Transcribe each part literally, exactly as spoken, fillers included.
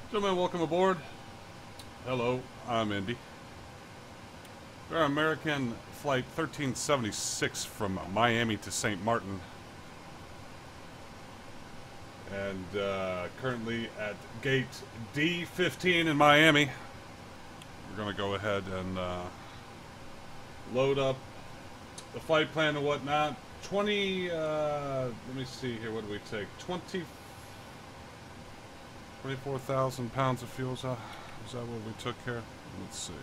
Gentlemen, welcome aboard. Hello, I'm Indy. We're on American Flight thirteen seventy-six from Miami to Saint Martin. And uh, currently at gate D fifteen in Miami. We're going to go ahead and uh, load up the flight plan and whatnot. twenty, uh, let me see here, what do we take? twenty, twenty-four thousand pounds of fuel, is that, is that what we took here? Let's see.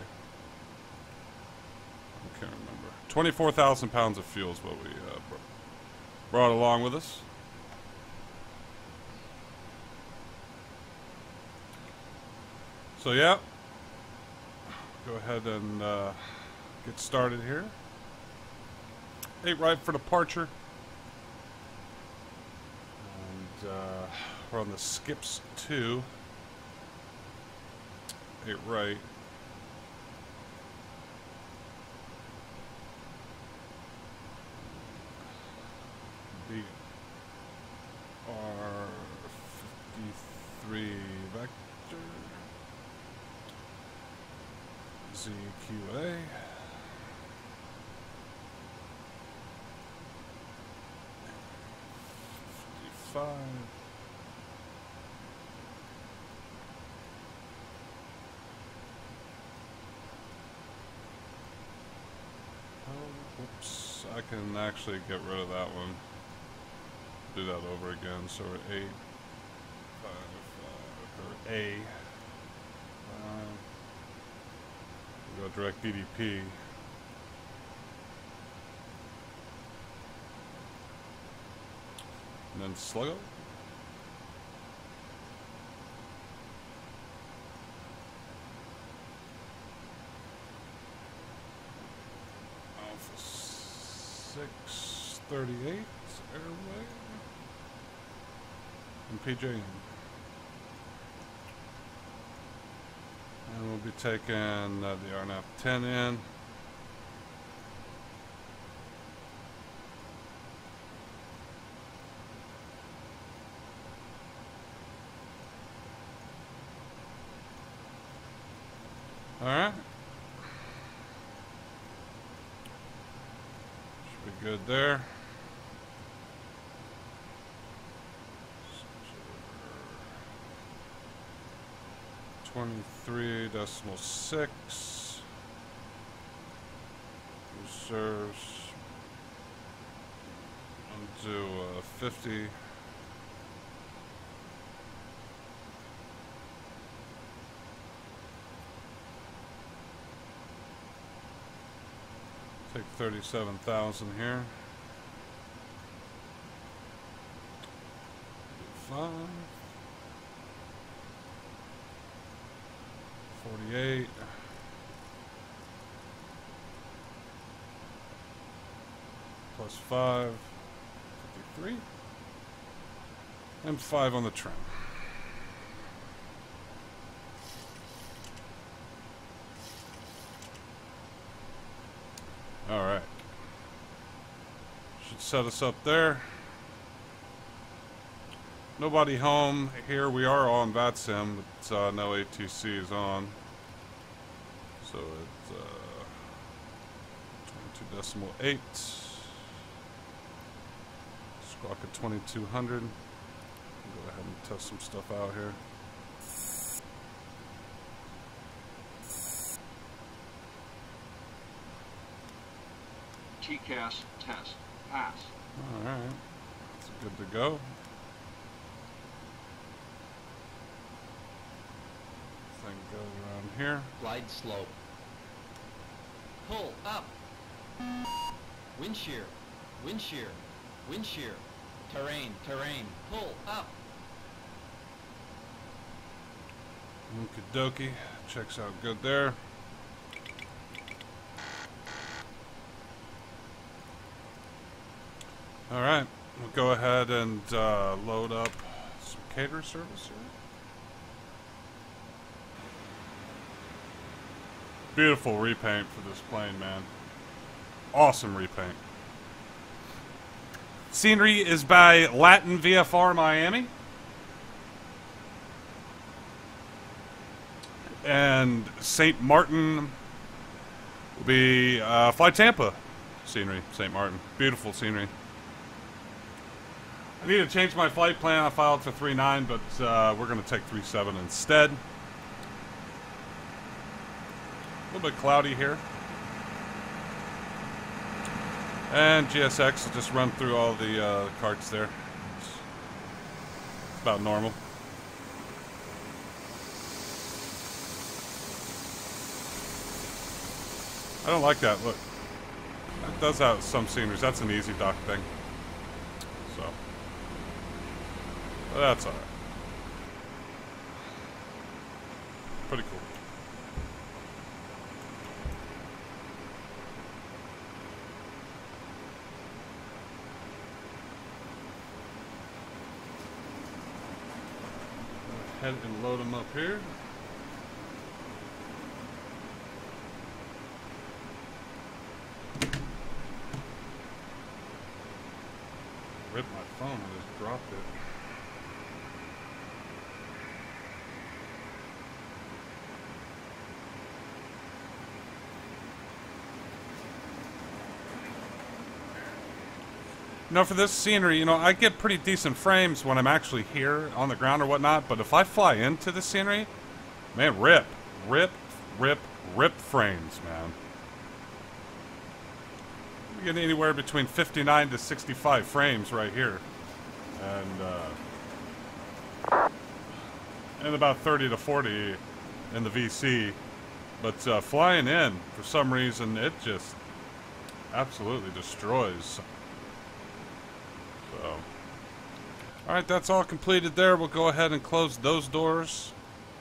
I can't remember. twenty-four thousand pounds of fuel is what we uh, brought along with us. So yeah, go ahead and uh, get started here. Eight right for departure. And uh, we're on the Skips two. Eight right. B R fifty-three vector. Z Q A. fifty-five. Oh, whoops. I can actually get rid of that one. Do that over again. So we're eight, five, five, or A. Uh, we go direct D D P. And then Sluggo. Alpha six thirty-eight airway. And P J N. And we'll be taking uh, the R N A V ten in. Alright. Should be good there. twenty-three decimal six. Reserves. Undo uh, fifty. Take thirty-seven thousand here. Five. Forty-eight. Plus five. Fifty-three. And five on the trim. Alright. Should set us up there. Nobody home. Here we are on VATSIM, but uh, no A T C is on. So it's uh, twenty-two decimal eight. Squawk at twenty-two hundred. Go ahead and test some stuff out here. T C A S test. Pass. Alright. That's good to go. Thing goes around here. Glide slope. Pull up. Wind shear. Wind shear. Wind shear. Terrain. Terrain. Pull up. Okie dokie. Checks out good there. Alright, we'll go ahead and uh, load up some cater service here. Beautiful repaint for this plane, man. Awesome repaint. Scenery is by Latin V F R Miami. and Saint Martin will be uh, Fly Tampa scenery. Saint Martin, beautiful scenery. I need to change my flight plan. I filed for three nine, but uh, we're going to take three seven instead. A little bit cloudy here. And G S X will just run through all the uh, carts there. It's about normal. I don't like that. Look. That does have some sceneries. That's an easy dock thing. So. But that's alright. Pretty cool. Go ahead and load them up here. Ripped my phone, I just dropped it. Now for this scenery, you know, I get pretty decent frames when I'm actually here on the ground or whatnot, but if I fly into the scenery, man, rip, rip, rip, rip frames, man. You get anywhere between fifty-nine to sixty-five frames right here. And, uh, and about thirty to forty in the V C. But uh, flying in, for some reason, it just absolutely destroys. So, alright, that's all completed there. We'll go ahead and close those doors.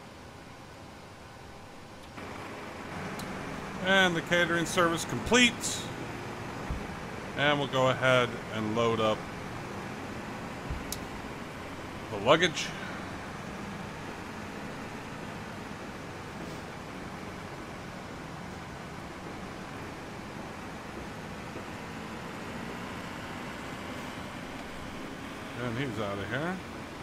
And the catering service complete. And we'll go ahead and load up the luggage. And he's out of here.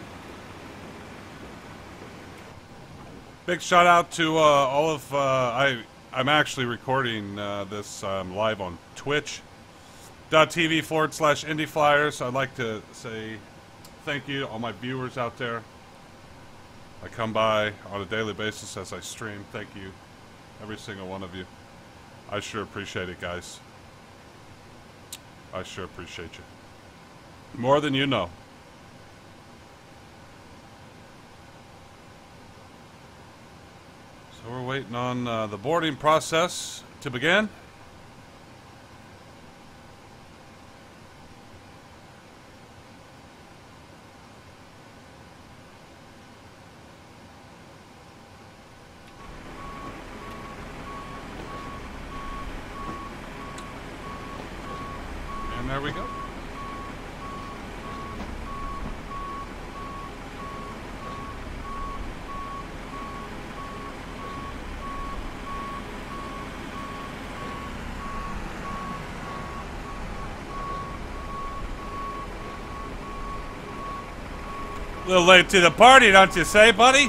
Big shout out to uh, all of, uh, I, I'm actually recording uh, this um, live on Twitch. .tv forward slash Indie Flyers. I'd like to say thank you to all my viewers out there. I come by on a daily basis as I stream. Thank you, every single one of you. I sure appreciate it, guys. I sure appreciate you. More than you know. So we're waiting on uh, the boarding process to begin. There we go. A little late to the party, don't you say, buddy?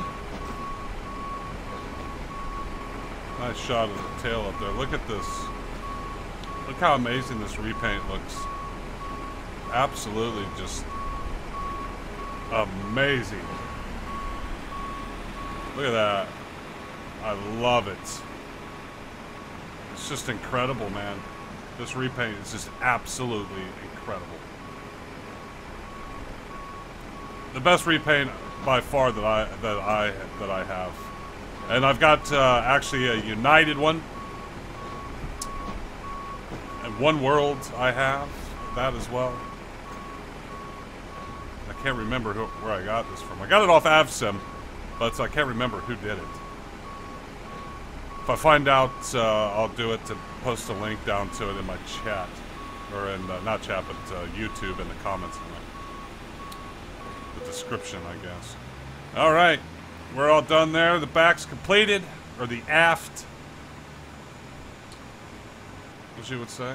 Nice shot of the tail up there. Look at this. Look how amazing this repaint looks. Absolutely just amazing. Look at that. I love it. It's just incredible, man. This repaint is just absolutely incredible. The best repaint by far that I that I that I have. And I've got uh, actually a United one. And One World I have that as well. I can't remember who, where I got this from. I got it off Avsim, but I can't remember who did it. If I find out, uh, I'll do it to post a link down to it in my chat. Or in, uh, not chat, but uh, YouTube in the comments. In the description, I guess. Alright, we're all done there. The back's completed, or the aft, as you would say.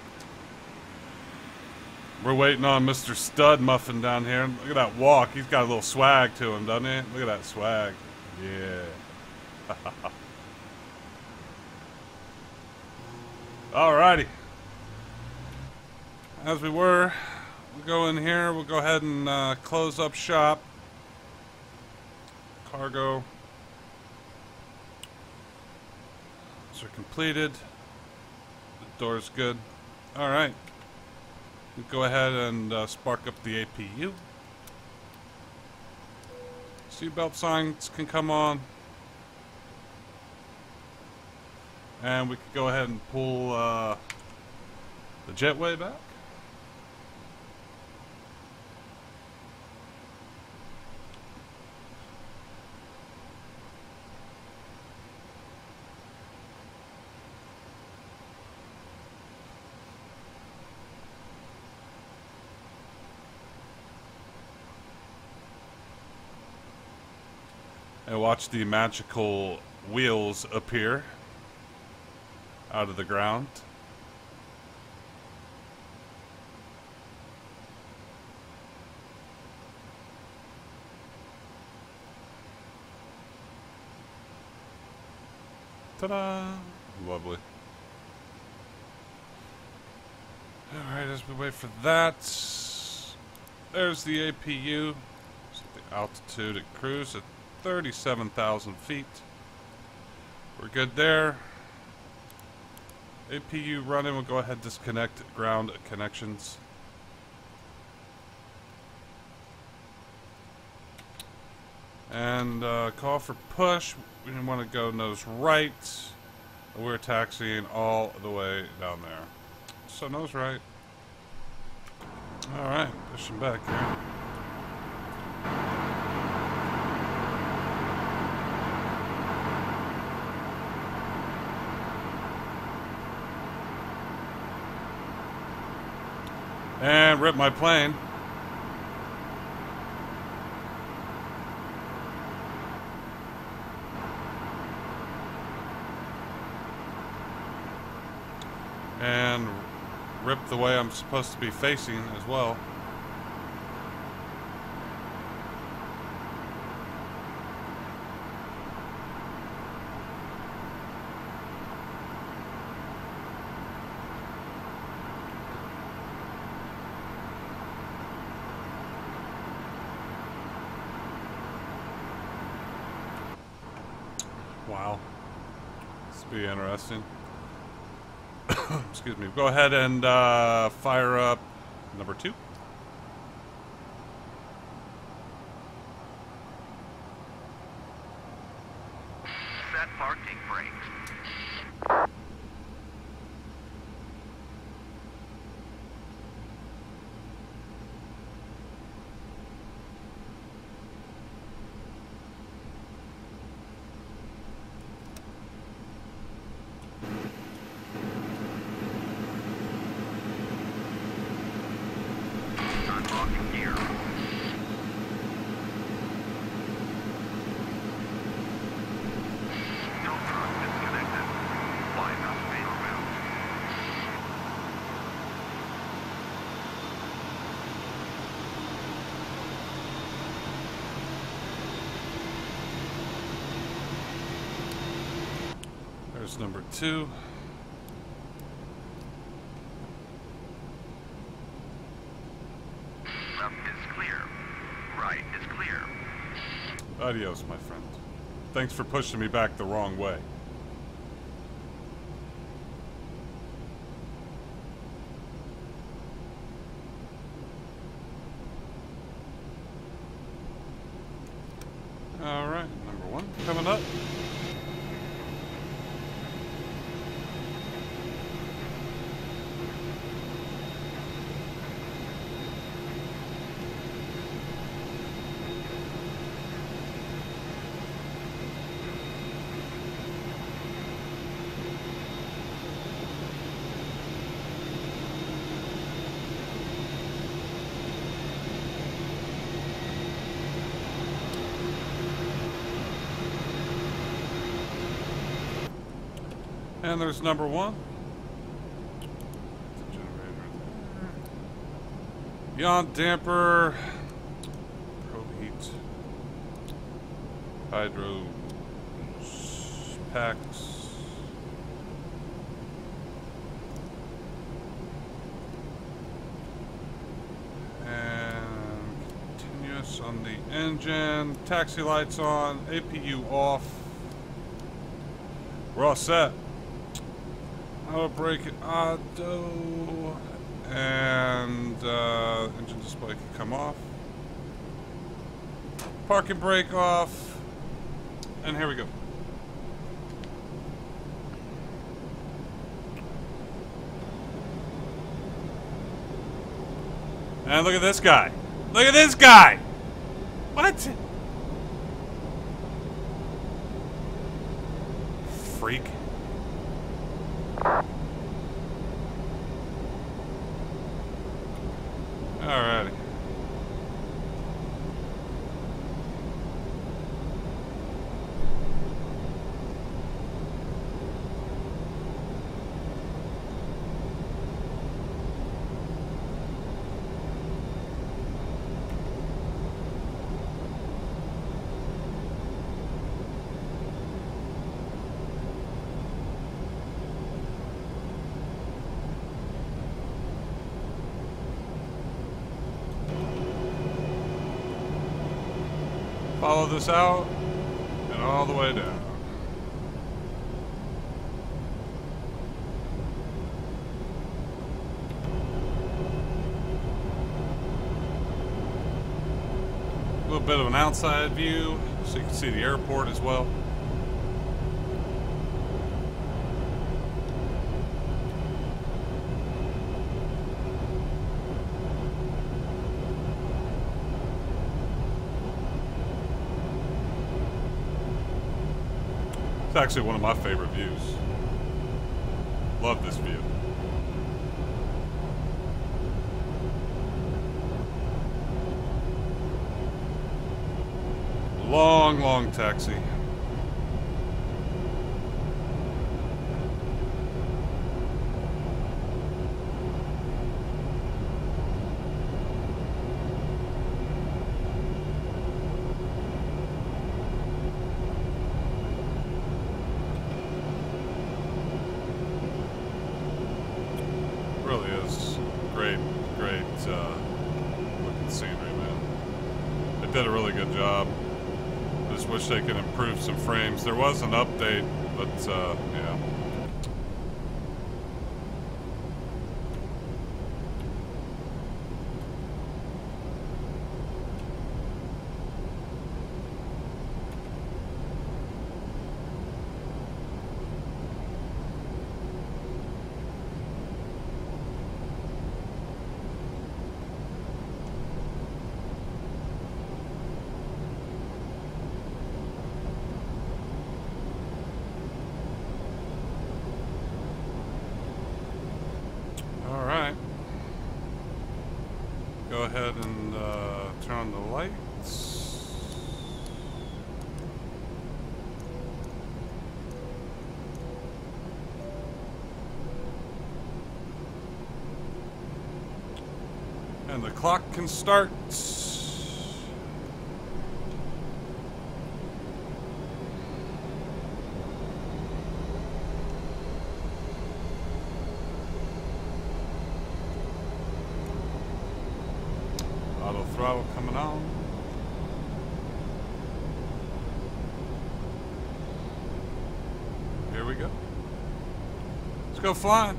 We're waiting on Mister Stud Muffin down here. Look at that walk. He's got a little swag to him, doesn't he? Look at that swag. Yeah. Alrighty. As we were, we'll go in here. We'll go ahead and uh, close up shop. Cargo. Those are completed. The door's good. Alright. We'll go ahead and uh, spark up the A P U. Seatbelt signs can come on. And we could go ahead and pull uh, the jetway back. And watch the magical wheels appear out of the ground. Ta-da! Lovely. Alright, as we wait for that, there's the A P U. Set the altitude at cruise at thirty-seven thousand feet. We're good there. A P U running. We'll go ahead and disconnect ground connections. And uh, call for push. We want to go nose right. We're taxiing all the way down there. So nose right. Alright, pushing back here. And rip my plane. And rip the way I'm supposed to be facing as well. Wow. This will be interesting. Excuse me. Go ahead and uh, fire up number two. Set parking brakes. Unlocking gear. Tilt truck disconnected. Flying on fatal route. There's number two. Left is clear. Right is clear. Adios, my friend. Thanks for pushing me back the wrong way. Alright, number one coming up. And there's number one. Yaw damper. Probe heat. Hydro. apex. And continuous on the engine. Taxi lights on. A P U off. We're all set. Auto brake auto. And uh, engine display can come off. Parking brake off. And here we go. And look at this guy. Look at this guy. What? Freak. Alrighty. Follow this out and all the way down. A little bit of an outside view so you can see the airport as well. It's actually one of my favorite views. Love this view. Long, long taxi. Really is great, great uh, looking scenery, man. They did a really good job. I just wish they could improve some frames. There was an update, but uh, yeah. Go ahead and uh, turn on the lights. And the clock can start. Auto throttle coming on. Here we go. Let's go flying.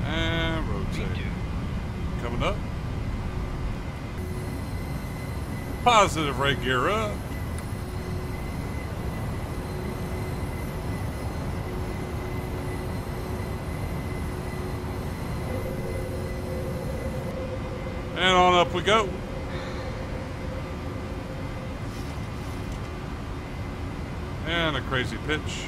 And rotate. Coming up. Positive right gear up. And on up we go. And a crazy pitch.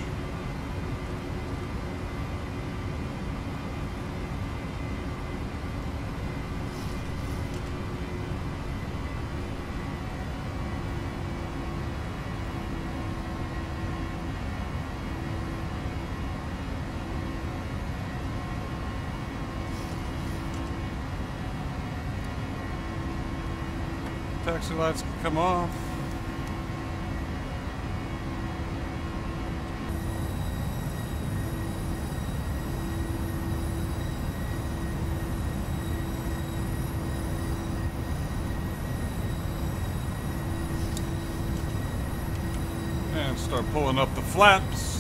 Taxi lights can come off. And start pulling up the flaps.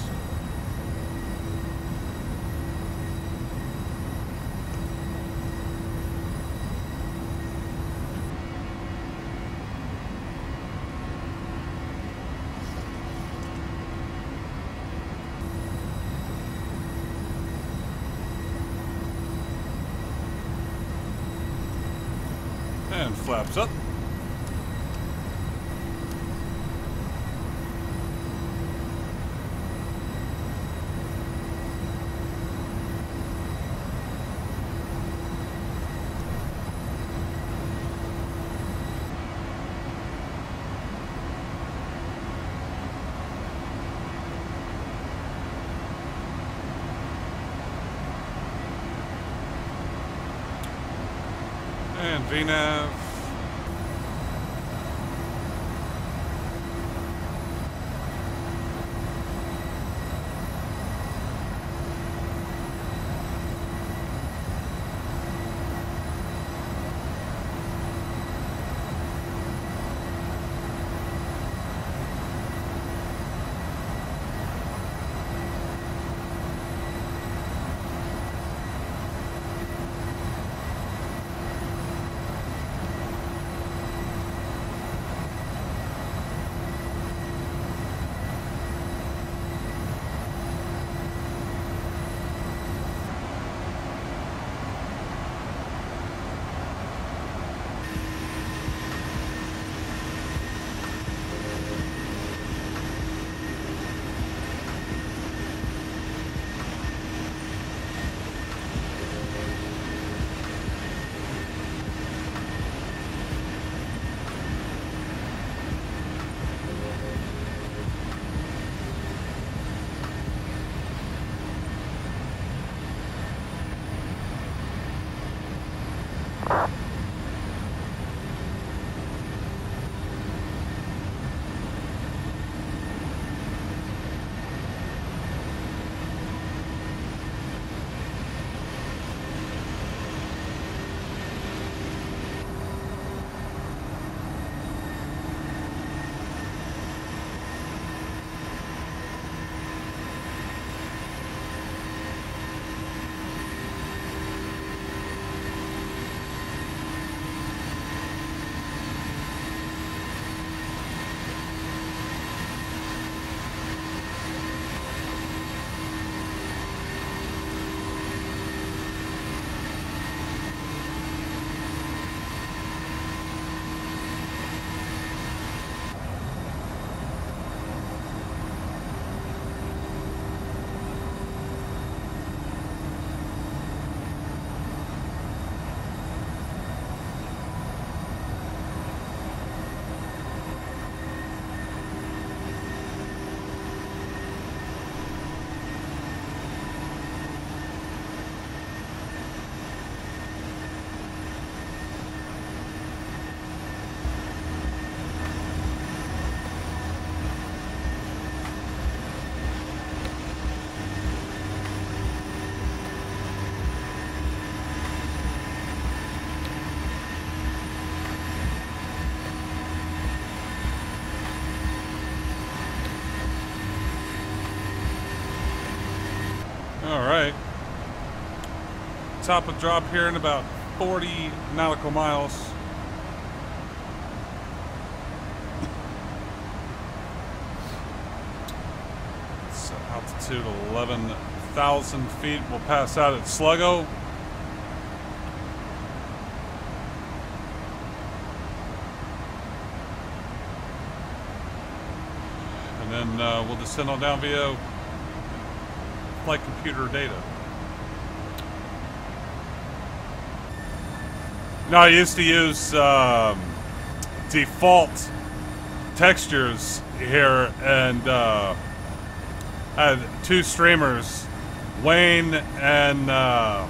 And flaps up. And V NAV. top of drop here in about forty nautical miles. It's altitude eleven thousand feet. We'll pass out at Sluggo. And then uh, we'll descend on down via flight computer data. No, I used to use um, default textures here, and uh, I had two streamers, Wayne and uh,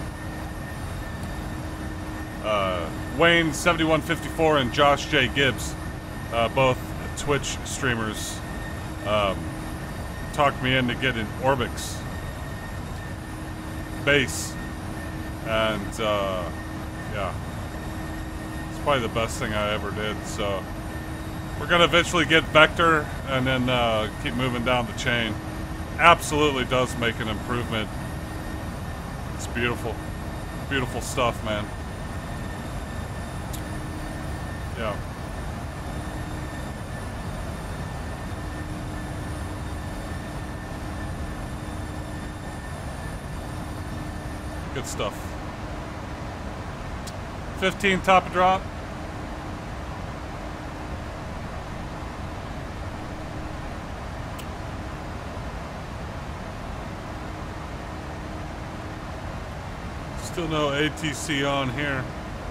uh, Wayne seventy-one fifty-four and Josh J. Gibbs, uh, both Twitch streamers, um, talked me into getting Orbix base, and uh, yeah. Probably the best thing I ever did. So we're gonna eventually get Vector and then uh, keep moving down the chain. Absolutely does make an improvement. It's beautiful, beautiful stuff, man. Yeah. Good stuff. fifteen top of drop. Still no A T C on here.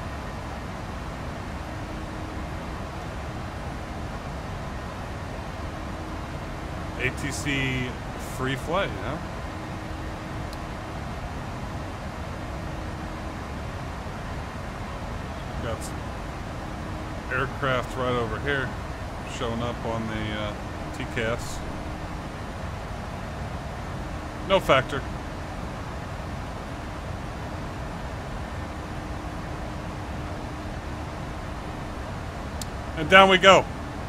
A T C free flight, huh? Got some aircraft right over here showing up on the uh, T C A S. No factor. And down we go.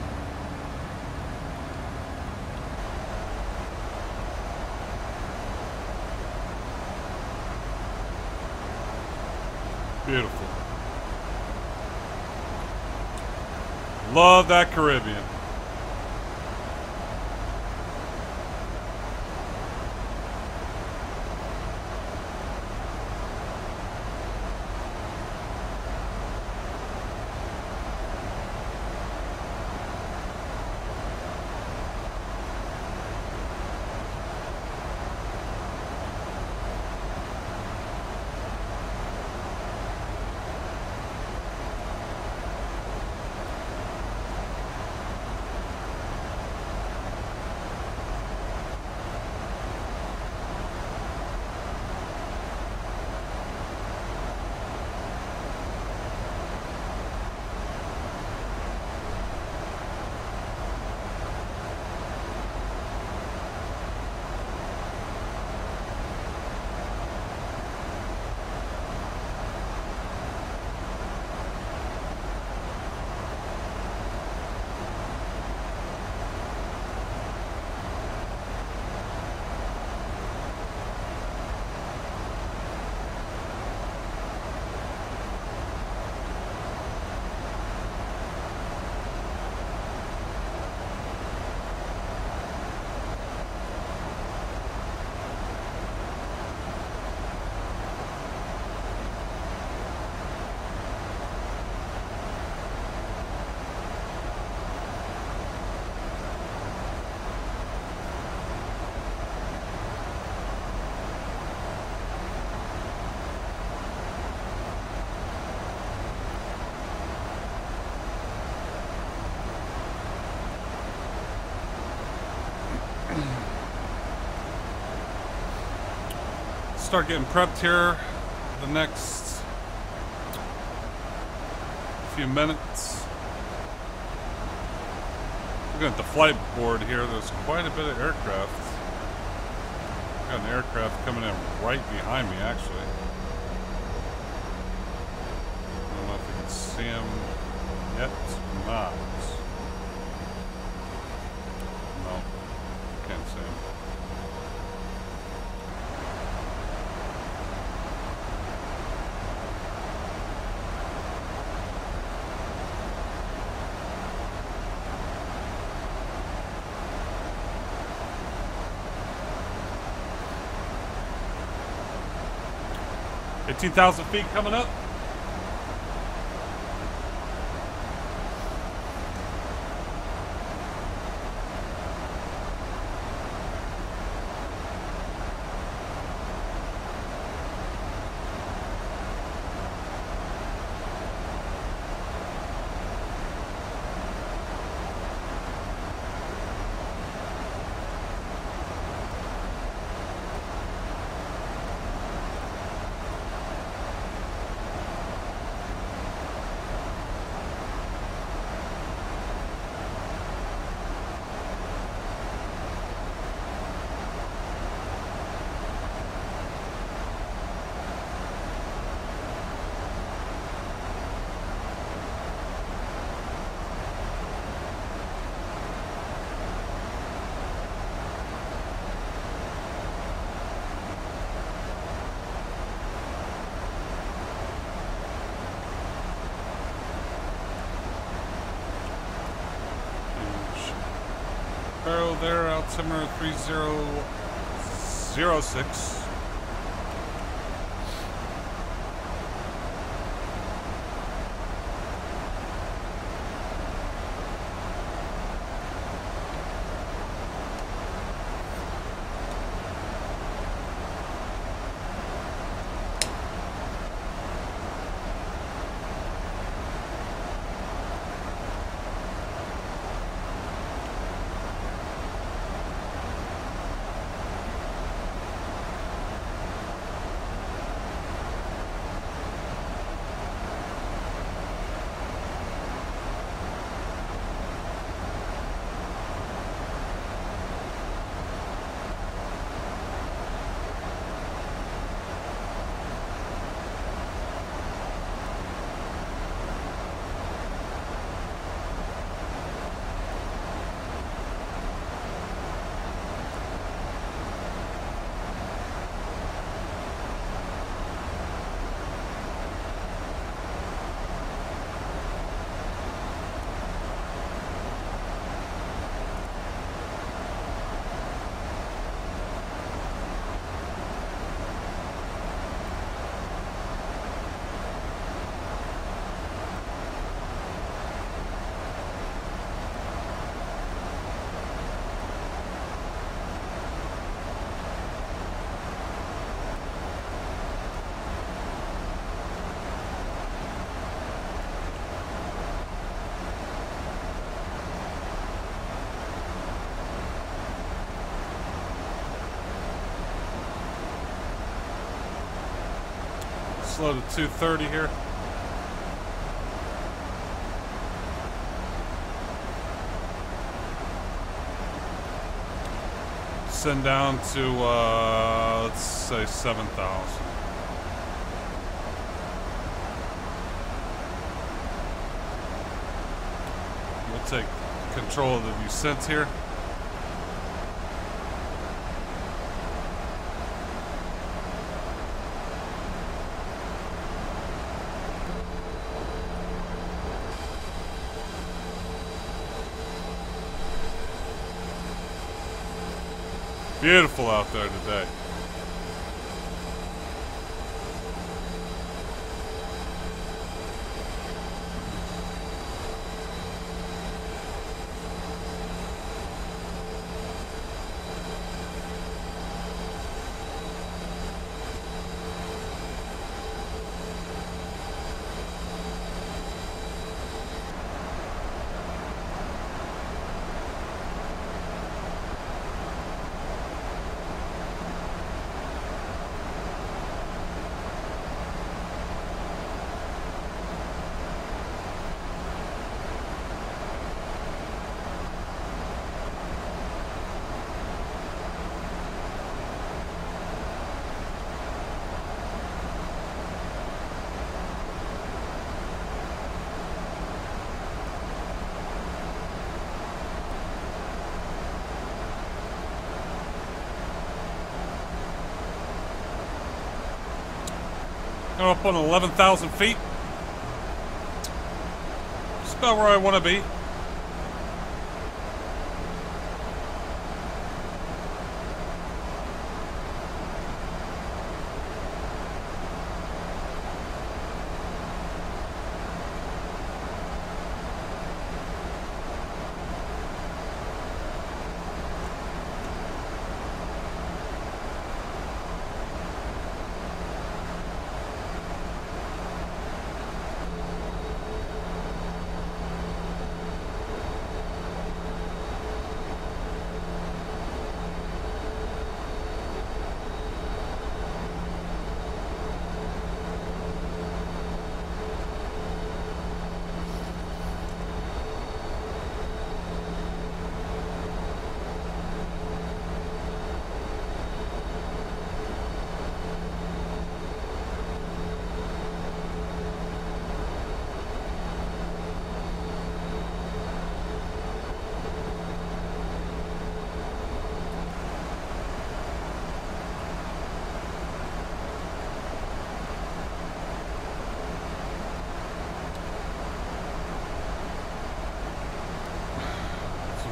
Beautiful. Love that Caribbean. Start getting prepped here the next few minutes. Looking at the flight board here, there's quite a bit of aircraft. Got an aircraft coming in right behind me, actually. I don't know if you can see him yet. Not. No, can't see him. eighteen thousand feet coming up. Barrel there, altimeter three zero zero six. Slow to two thirty here. Send down to, uh, let's say seven thousand. We'll take control of the descent here. Beautiful out there today. I'm up on eleven thousand feet. Just about where I want to be.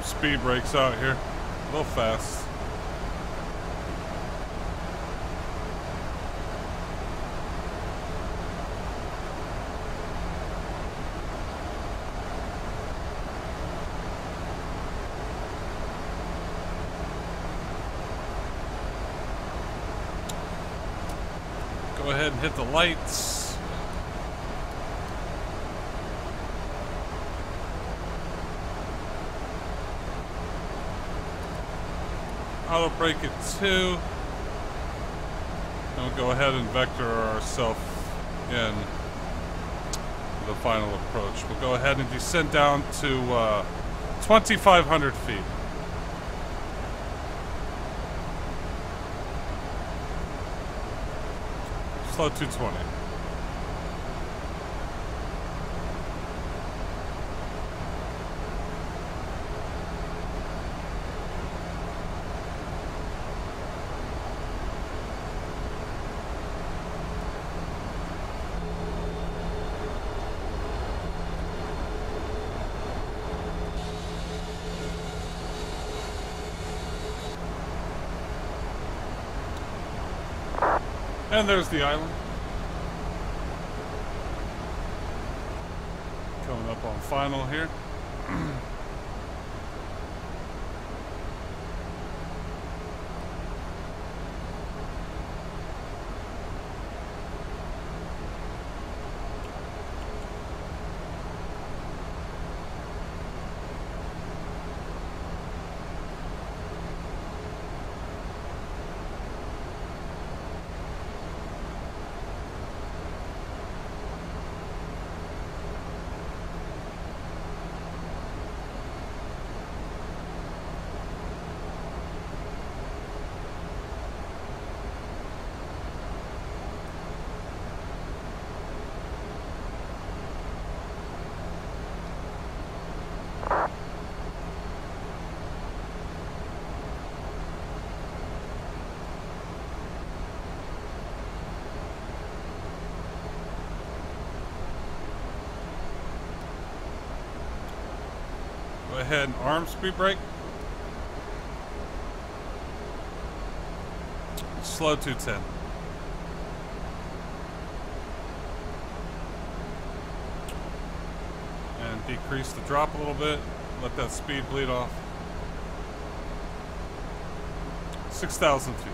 speed brakes out here. A little fast. Go ahead and hit the lights. Auto brake at two. And we'll go ahead and vector ourselves in the final approach. We'll go ahead and descend down to uh, twenty-five hundred feet. Slow two twenty. And there's the island. Coming up on final here. Go ahead and arm speed brake. Slow two ten. And decrease the drop a little bit. Let that speed bleed off. six thousand feet.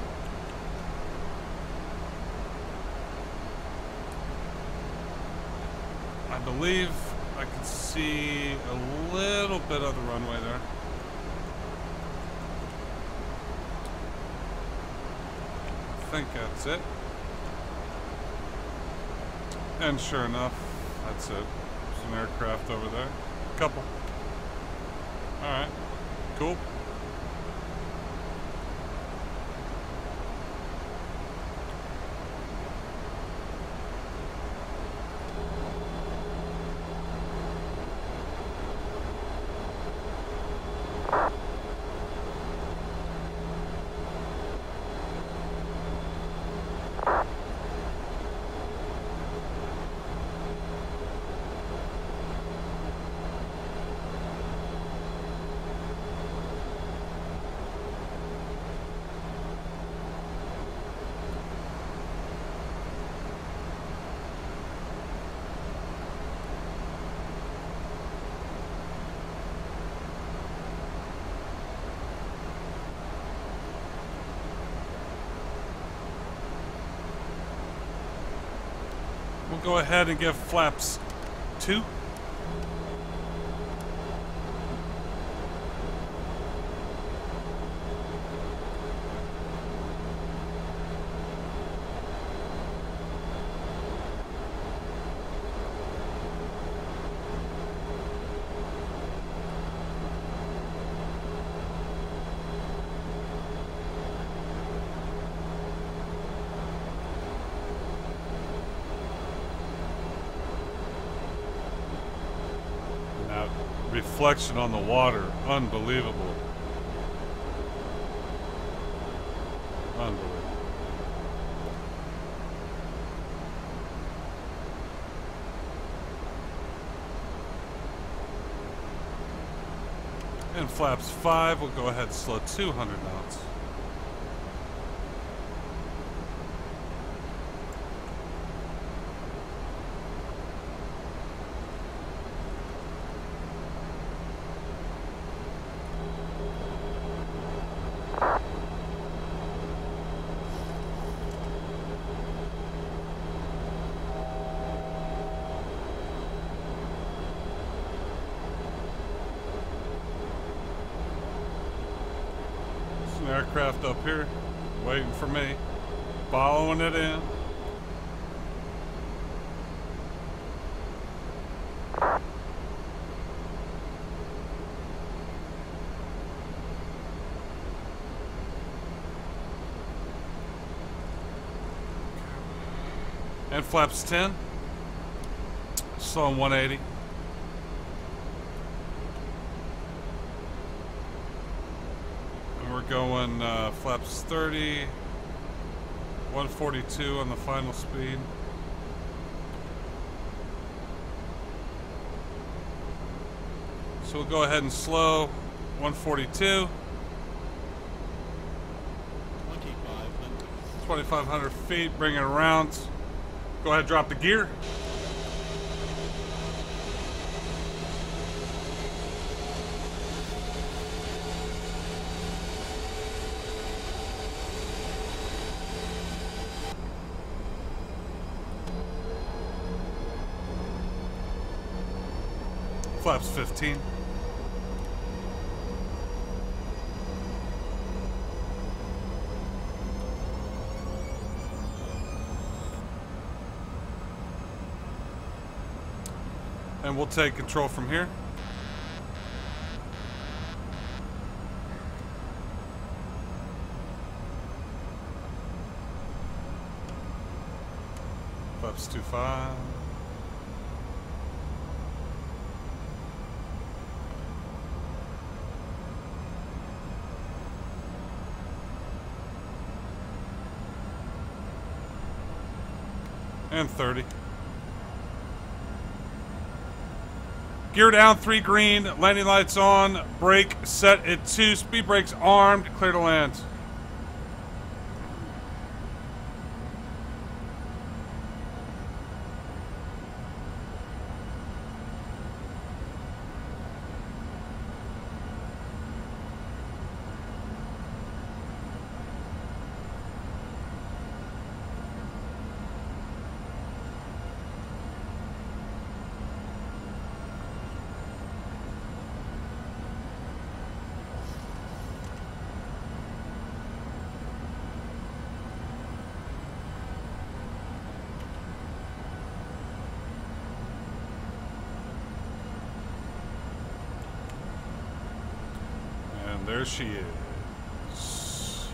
I believe I can see a little bit of the runway there. I think that's it. And sure enough, that's it. There's an aircraft over there. Couple. Alright. Cool. We'll go ahead and give flaps two. Reflection on the water, unbelievable. Unbelievable. And flaps five, we'll go ahead and slow two hundred knots. Aircraft up here waiting for me, following it in. And flaps ten, slow on one eighty. We're going uh, flaps thirty, one forty-two on the final speed. So we'll go ahead and slow one forty-two. twenty-five hundred feet, bring it around. Go ahead, drop the gear. Flaps fifteen. And we'll take control from here. Flaps two five. And thirty. Gear down, three green, landing lights on, brake set at two, speed brakes armed, clear to land. There she is.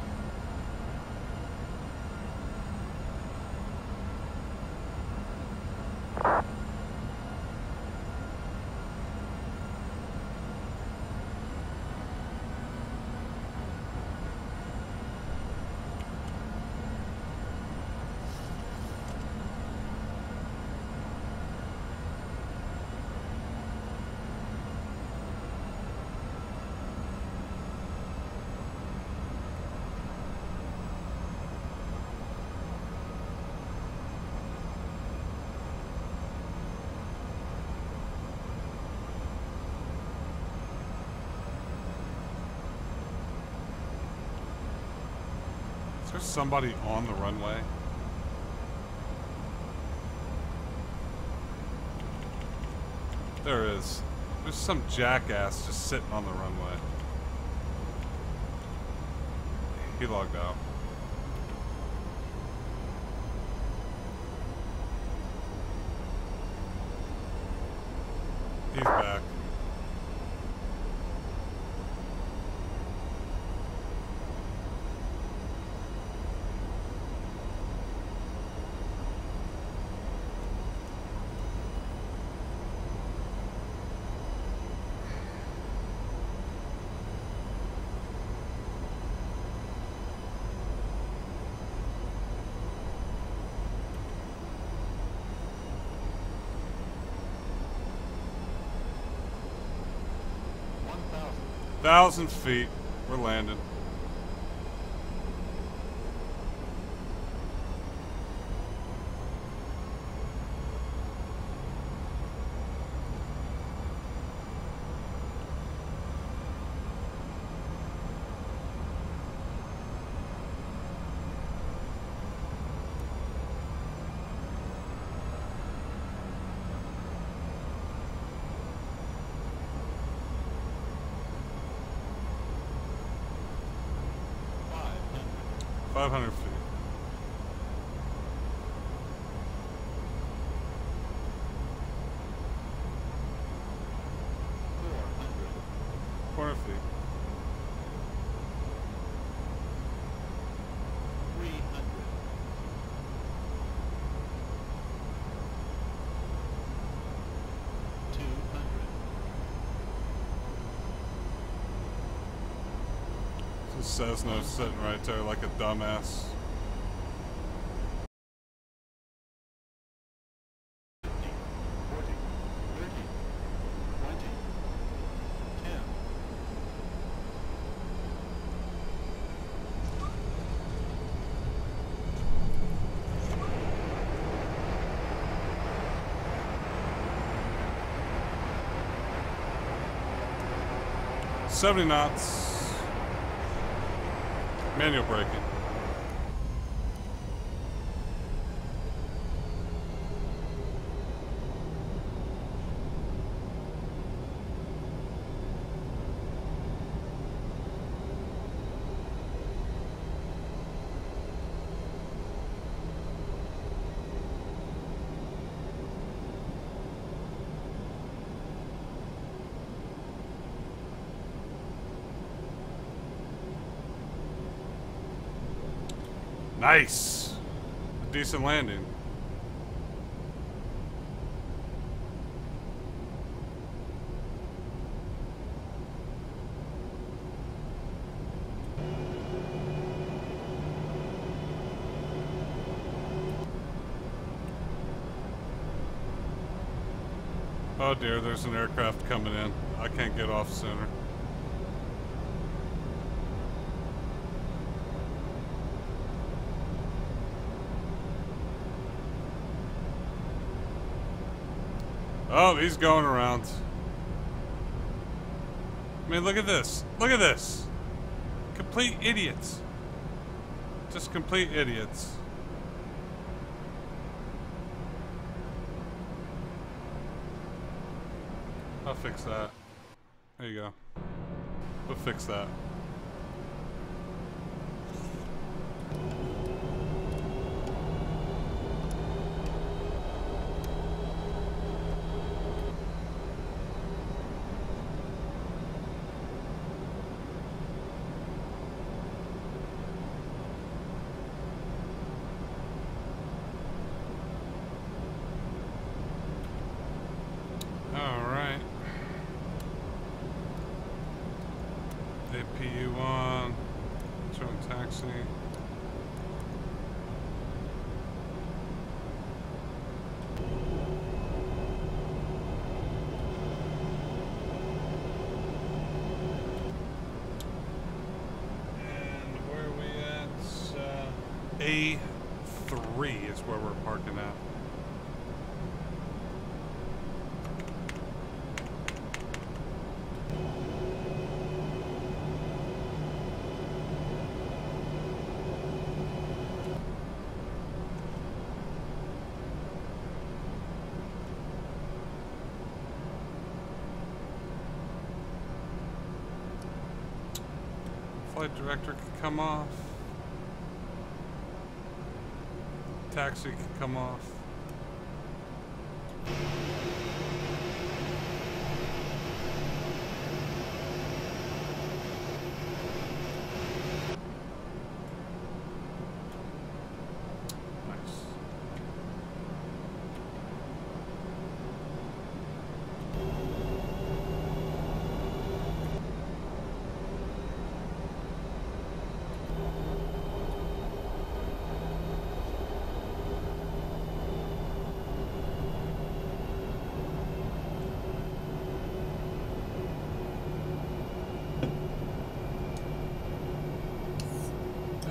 Is there somebody on the runway? There is. There's some jackass just sitting on the runway. He logged out. He's back. Thousand feet. We're landing. five hundred feet. four hundred feet. three hundred. two hundred. This Cessna's sitting right there like a dumbass. forty, thirty, twenty, ten. seventy knots. Manual braking. Nice. A decent landing. Oh dear, there's an aircraft coming in. I can't get off sooner. Oh, he's going around. I mean, look at this. Look at this. Complete idiots. Just complete idiots. I'll fix that. There you go. We'll fix that. A P U one, turn taxi. And where are we at? Uh, A three is where we're parking at. Flight director can come off. Taxi can come off. Nice.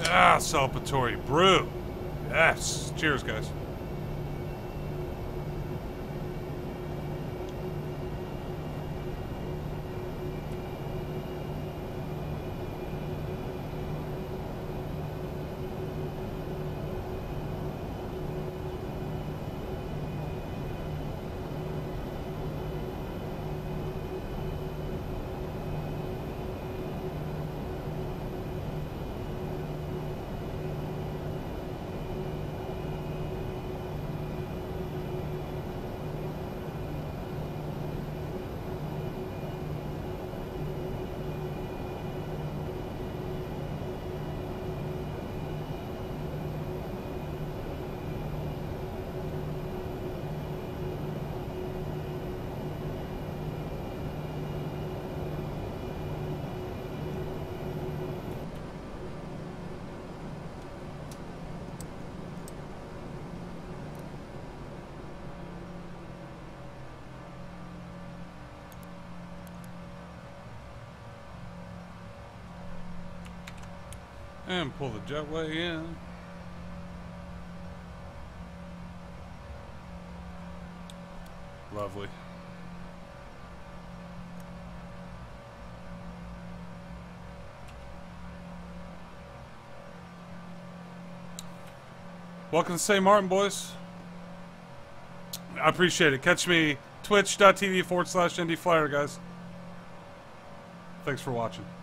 Ah, celebratory brew. Yes. Cheers, guys. And pull the jetway in. Lovely. Welcome to Saint Martin, boys. I appreciate it. Catch me twitch.tv forward slash ND Flyer, guys. Thanks for watching.